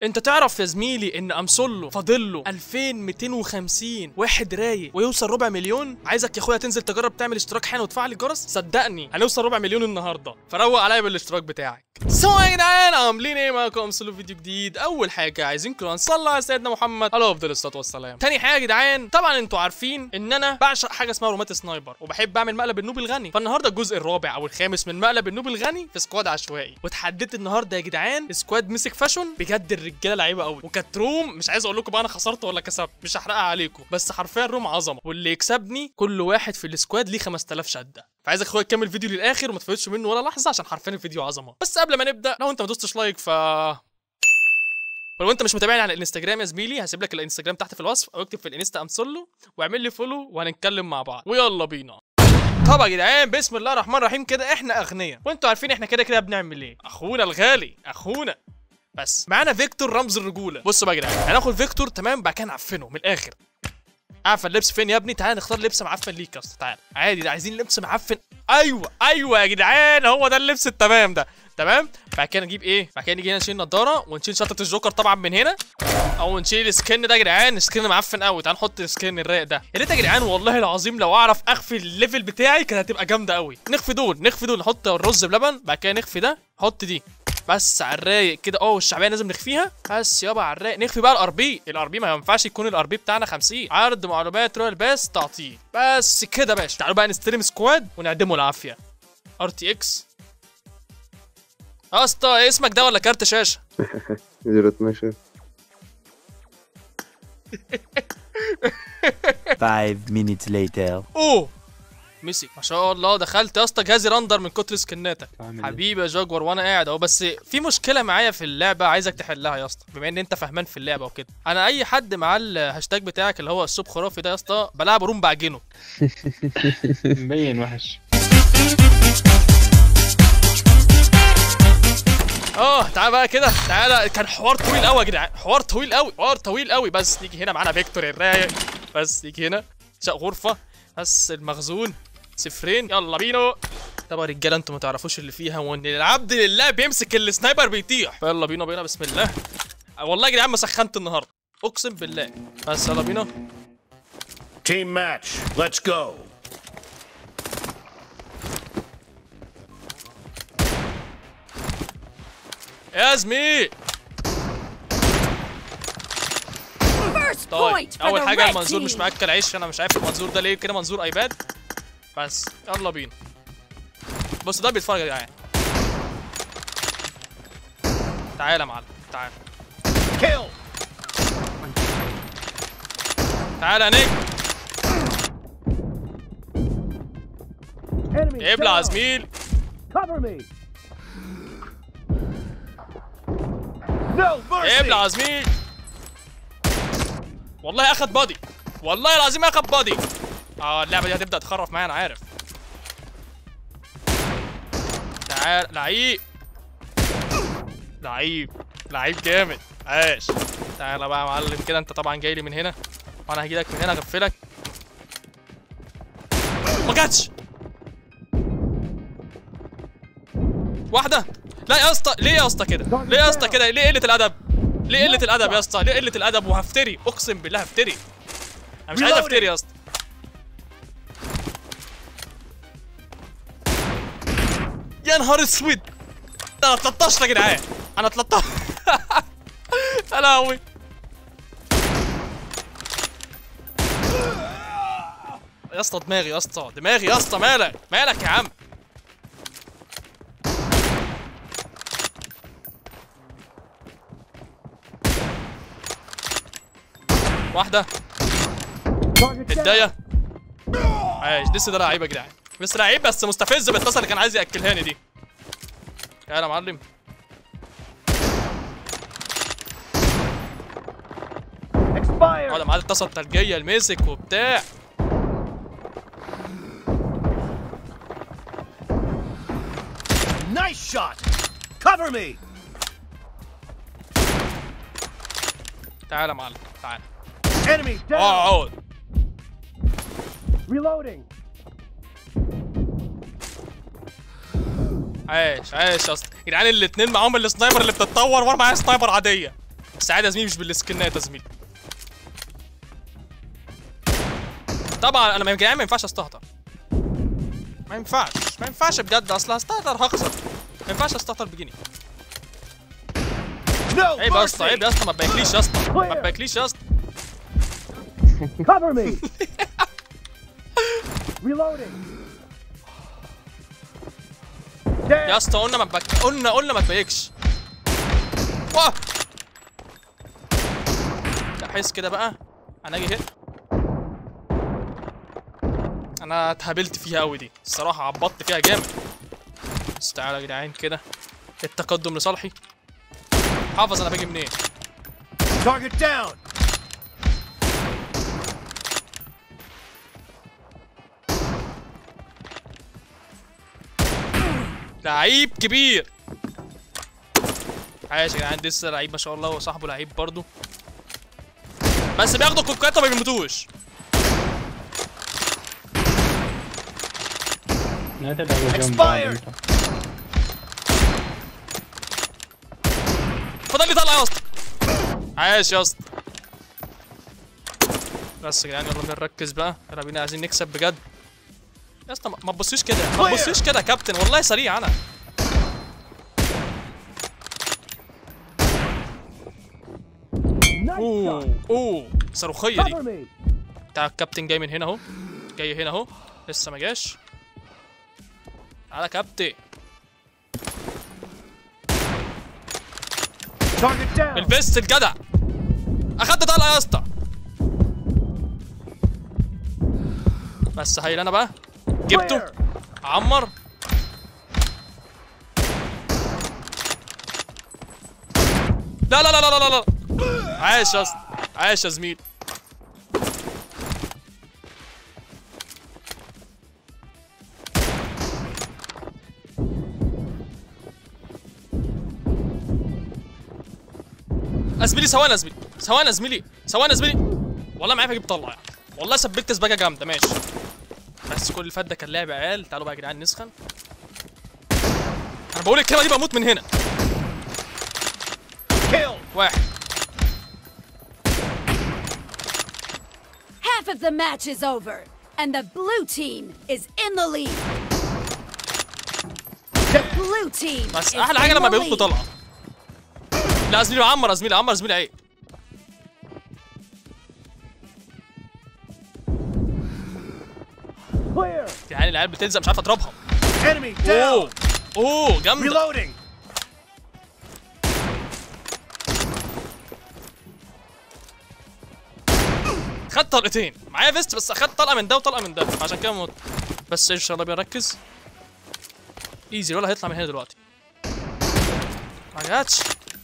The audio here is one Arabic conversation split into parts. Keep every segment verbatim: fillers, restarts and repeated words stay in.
انت تعرف يا زميلي ان امسولو فاضل له ألفين ومئتين وخمسين واحد رايق ويوصل ربع مليون؟ عايزك يا اخويا تنزل تجرب تعمل اشتراك حالا وتفعل الجرس، صدقني هنوصل ربع مليون النهارده، فروق عليا بالاشتراك بتاعك. سو يا جدعان عاملين ايه؟ معاكم امسولو فيديو جديد. اول حاجه عايزينكم نصلي على سيدنا محمد عليه افضل الصلاه والسلام. تاني حاجه يا جدعان، طبعا انتوا عارفين ان انا بعشق حاجه اسمها رومات سنايبر وبحب اعمل مقلب النوب الغني، فالنهارده الجزء الرابع او الخامس من مقلب النوب الغني في سكواد عشوائي، واتحددت النهارده يا جدعان سكواد مسك فاشون. بجد الرجاله لعيبه قوي، وكانت روم مش عايز اقول لكم بقى انا خسرت ولا كسبت، مش هحرقها عليكم، بس حرفيا روم عظمه، واللي يكسبني كل واحد في السكواد ليه خمسة آلاف شده. فعايزك اخويا تكمل الفيديو للاخر وما تفوتش منه ولا لحظه عشان حرفيا الفيديو عظمه. بس قبل ما نبدا، لو انت ما دوستش لايك ف ولو انت مش متابعني على الانستجرام يا زميلي، هسيب لك الانستجرام تحت في الوصف، او اكتب في الانستا امسولو واعمل لي فولو وهنتكلم مع بعض، ويلا بينا. طبعا يا جدعان بسم الله الرحمن الرحيم، كده احنا اغنياء وانتوا عارفين احنا كده كده بنعمل ايه. اخونا الغالي اخونا بس معانا فيكتور رمز الرجوله. بصوا بقى يا جدعان، هناخد فيكتور تمام، بعد كده نعفنه من الاخر. عارف اللبس فين يا ابني؟ تعال نختار لبس معفن ليك يا اسطى، تعال عادي، ده عايزين لبس معفن. ايوه ايوه يا جدعان، هو ده اللبس التمام ده، تمام. بعد كده نجيب ايه؟ بعد كده نيجي هنا نشيل نضاره ونشيل شطه الجوكر طبعا من هنا، او نشيل السكن ده يا جدعان، السكن معفن قوي. تعال نحط السكن الرايق ده. يا ريت يا جدعان والله العظيم لو اعرف اخفي الليفل بتاعي كانت هتبقى جامده قوي. نخفي دول نخفي دول، نحط الرز بلبن، بعد كده نخفي ده، نحط دي بس على الرايق كده. اه والشعبيه لازم نخفيها بس يابا على الرايق. نخفي بقى الار بي، الار بي ما ينفعش يكون الار بي بتاعنا خمسين. عرض معلومات رويال باس تعطيل بس كده يا باشا. تعالوا بقى نستلم سكواد ونعدمه العافيه. ار تي اكس يا اسطى، اسمك ده ولا كارت شاشه؟ زيرو اتناشر five minutes later. اوه مسك ما شاء الله. دخلت يا اسطى جهازي رندر من كتر سكناتك حبيبي يا جاكور، وانا قاعد اهو. بس في مشكله معايا في اللعبه عايزك تحلها يا اسطى، بما ان انت فهمان في اللعبه وكده. انا اي حد معاه الهاشتاج بتاعك اللي هو السوب خرافي ده يا اسطى بلعب روم بعجنه. مبين وحش. اه تعالى بقى كده، تعالى. كان حوار طويل قوي يا جدعان، حوار طويل قوي، حوار طويل قوي. بس نيجي هنا معانا فيكتور الرايق، بس نيجي هنا شق غرفه بس المخزون صفرين، يلا بينا. طبعا رجاله انتوا ما تعرفوش اللي فيها، وان العبد لله بيمسك السنايبر بيطيح. يلا بينا بينا بسم الله. والله يا جدعان ما سخنت النهارده اقسم بالله. بس يلا بينا. تيم ماتش ليتس جو. يا زميل طيب اول حاجه المنظور مش مأكل عيش، انا مش عارف المنظور ده ليه كده، منظور ايباد بس. يلا بينا. بص ده بيتفرج يا جدعان. تعالى يا معلم تعالى تعالى يا نجم. ابلع يا زميل. ابلع يا زميل. والله اخد بادي، والله العظيم اخد بادي. اه اللعبه دي هتبدا تخرف معايا انا عارف. تعال لعيب لعيب لعيب جامد عاش. تعالى بقى يا معلم كده، انت طبعا جاي لي من هنا وانا هجي لك من هنا اغفلك. ما جاتش واحده. لا يا اسطى ليه يا اسطى كده؟ ليه يا اسطى كده؟ ليه قله الادب؟ ليه قله الادب يا اسطى؟ ليه قله الادب؟ وهفتري اقسم بالله هفتري. انا مش عايز افتري يا اسطى. يا نهار اسود، انا اتلطشت يا جدعان، انا اتلطشت. يا لهوي. يا اسطى دماغي يا اسطى دماغي يا اسطى. مالك مالك يا عم؟ واحدة هداية عايش. لسه ده لعيب يا جدعان، بس لعيب بس مستفز بالطاسة اللي كان عايز ياكلهاني دي. تعالى يا معلم. اقعد معاه الطاسة التلجية المسك وبتاع. نايس شوت كفر مي. تعالى يا معلم تعالى. انمي داون. اقعد. ريلودينج. عايش عايش يا اسطى. جدعان الاتنين معاهم السنايبر اللي بتتطور وانا معايا سنايبر عاديه. بس عادي يا زميلي مش بالسكنات يا زميلي. طبعا انا ما يا ما ينفعش استهتر. ما ينفعش ما ينفعش بجد، اصل هستهتر هخسر. ما ينفعش استهتر بجنيه. عيب يا اسطى عيب يا اسطى، ما تباركليش يا اسطى ما تباركليش يا اسطى. Cover me. Reloading. يا اسطى قلنا ما تبك... قلنا قلنا ما تبيكش. واه لا حس كده بقى. انا اجي هنا. انا اتهبلت فيها قوي دي الصراحه، عبطت فيها جامد. بس تعالوا يا جدعان كده التقدم لصالحي. حافظ انا باجي منين. Target down. لعيب كبير. عايش يا جدعان، لسه لعيب ما شاء الله، وصاحبه لعيب برضه. بس بياخدوا كوكات وما بيموتوش. Expired. فضل لي طلع يا اسطى. عايش يا اسطى. بس يا جدعان يلا بينا نركز بقى، يلا بينا عايزين نكسب بجد. يا اسطى ما تبصيش كده ما تبصيش كده يا كابتن، والله سريع انا. اوه اوه صاروخيه دي. بتاع الكابتن جاي من هنا اهو، جاي هنا اهو، لسه ما جاش. تعالى يا كابتن. الفيست الجدع. اخدت طلقه يا اسطى. بس هايل انا بقى جبته. عمر لا لا لا لا لا لا. عايش يا اسطى عايش يا زميل. زميلي ثواني يا زميلي ثواني يا زميلي ثواني يا زميلي. والله معايا هجيب طلع يعني. والله ثبت سباكه جامده ماشي. بس كل اللي فات ده كان لعب عيال. تعالوا بقى يا جدعان نسخن. انا بقول الكلمه دي بموت من هنا. واحد. Half of the match is over, and the blue team is in the lead. The blue team بس is احلى حاجه in لما the بيلقطوا lead. طلقه. لا زميلي عمر يا زميلي عمر يا زميلي عيب. يعني العيال بتلزق مش عارف اضربها. اوه اوه جامده. خدت طلقتين معايا فيست، بس اخدت طلقه من ده وطلقه من ده عشان كده موت. بس ان شاء الله بنركز. ايزي ولا هيطلع من هنا دلوقتي. ما جاتش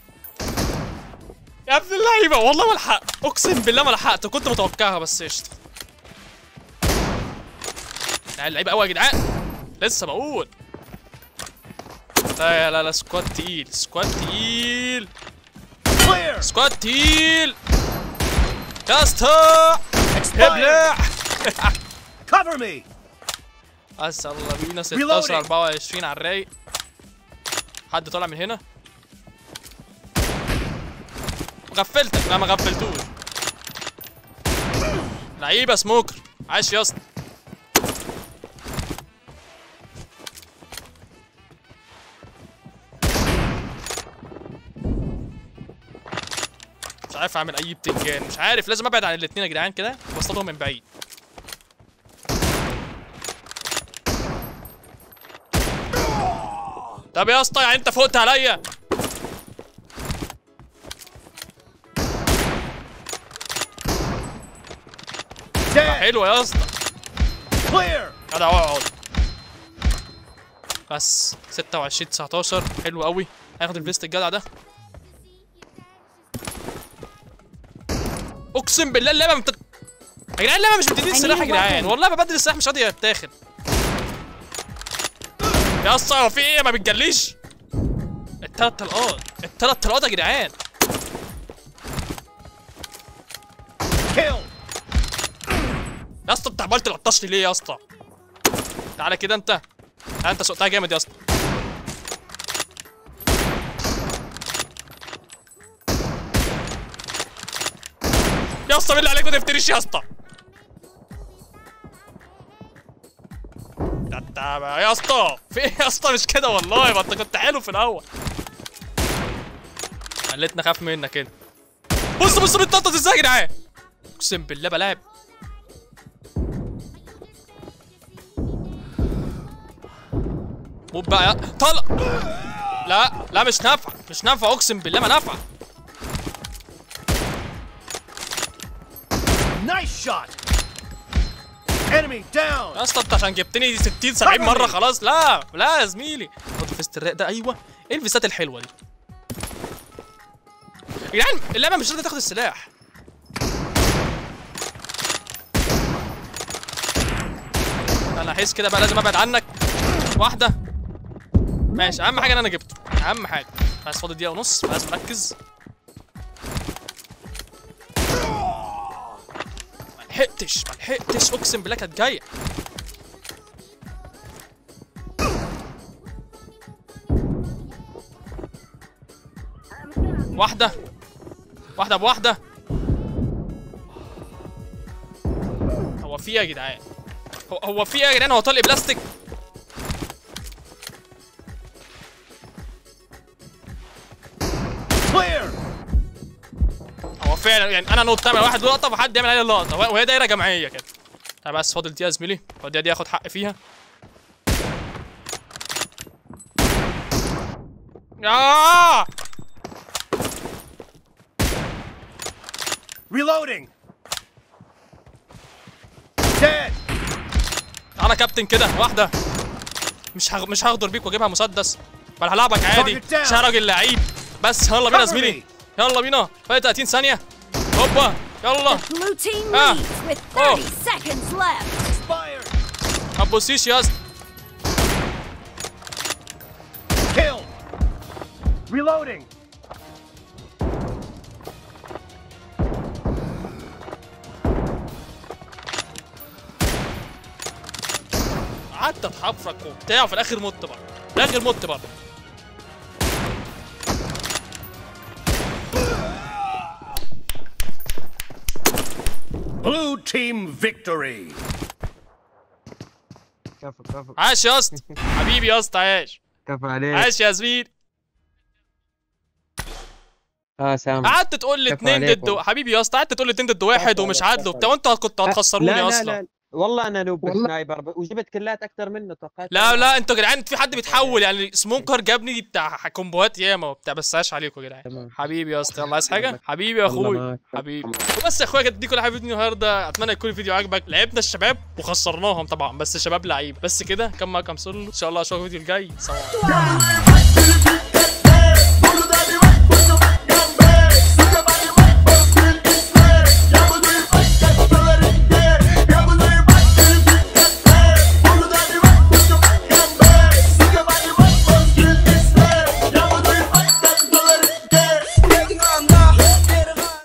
يا ابن اللعيبه. والله ما لحقت اقسم بالله ما لحقت، كنت متوقعها بس قشطه. يعني اللعيبه قوي يا جدعان لسه بقول. لا لا لا سكواد تقيل سكواد تقيل سكواد تقيل يا اسطى. ابلع. Cover me. بس يلا بينا ستاشر اربعة وعشرين على الرايق. حد طالع من هنا. غفلتك. لا ما غفلتوش. لعيبه سموكر. عاش يا اسطى. مش عارف اعمل اي بتنجان، مش عارف لازم ابعد عن الاثنين يا جدعان كده واصطادهم من بعيد. طب يا اسطى يعني انت فوقت عليا. حلو يا اسطى. انا اقعد. بس ستة وعشرين تسعتاشر حلو قوي. هاخد الفيست الجدع ده. اقسم بالله اللعبه مبتد... يا جدعان اللعبه مش بتديني السلاح يا جدعان، والله ببدل السلاح مش راضي يتاخد. يا اسطى هو في ايه ما بتجليش؟ التلات طلقات التلات طلقات يا جدعان. يا اسطى انت عمال تلطشني ليه يا اسطى؟ تعالى كده انت. تعالى انت سوقتها جامد يا اسطى. يا اسطى بالله عليك ما تفتريش يا اسطى. انت يا اسطى في ايه يا اسطى؟ مش كده والله، ما انت كنت حلو في الاول. خليتني اخاف منك كده. بص بص بتنطط ازاي يا جدعان، اقسم بالله بلاعب. موب بقى يا طلع. لا لا مش نافعه مش نافعه اقسم بالله ما نافعه. Nice shot. Enemy down. يا اسطى انت عشان جبتني ستين سبعين مره خلاص. لا لا يا زميلي، خد فيست الراق ده. ايوه ايه الفيستات الحلوه دي يا جدعان؟ اللعبه مش راضيه تاخد السلاح. انا احس كده بقى لازم ابعد عنك. واحده ماشي، اهم حاجه ان انا جبته، اهم حاجه. بس فاضل دقيقه ونص فلازم اركز. ملحقتش ملحقتش اقسم بالله كانت جايه. واحده واحده بواحده. هو في ايه يا جدعان؟ هو هو في ايه يا جدعان؟ هو طلق بلاستيك. هو فعلا يعني انا نوت تعمل واحد لقطه وحد يعمل عليا لقطه وهي دايره جماعيه كده. طب بس فاضل دقيقه يا زميلي، الدقيقه دي اخد حق فيها. ياه Reloading. Dead. انا كابتن كده. واحده مش هغ... مش هغدر بيك واجيبها مسدس، بل هلعبك عادي عشان راجل لعيب. بس يلا بينا يا زميلي، يلا بينا. فاضل تلاتين ثانيه. هوبا يلا. The blue team Ah. leads with Oh. thirty seconds left. Expired. ما تبصيش يا اسطى. Kill. Reloading. قعدت اتحفرك وبتاع وفي الاخر مت برضه، في الاخر مت برضه. Blue team victory. كفو كفو عاش يا اسطى حبيبي يا اسطى، عاش كفو عليك. عاش يا زميلي. اه سامع. قعدت تقول لي كفو اتنين عليك ضد والله. حبيبي يا اسطى، قعدت تقول لي اتنين ضد واحد كفو ومش عليك، عادل كفو وبتاع، وانتوا كنتوا هتخسروني لا لا اصلا. لا والله انا نوب والله. سنايبر وجبت كلات اكثر منه توقعت. لا لا انتوا يا جدعان في حد بيتحول يعني. سمونكر جابني بتاع كومبوهات ياما وبتاع، بس عاش عليكم يا جدعان. تمام. حبيبي يا اسطى، يلا عايز حاجه؟ حبيبي يا الله اخوي معاك. حبيبي. وبس يا اخويا كانت دي كل حاجه في الفيديو النهارده. اتمنى يكون الفيديو عجبك. لعبنا الشباب وخسرناهم طبعا، بس شباب لعيب. بس كده كان معاكم سولو، ان شاء الله اشوفكم الفيديو الجاي. سلام.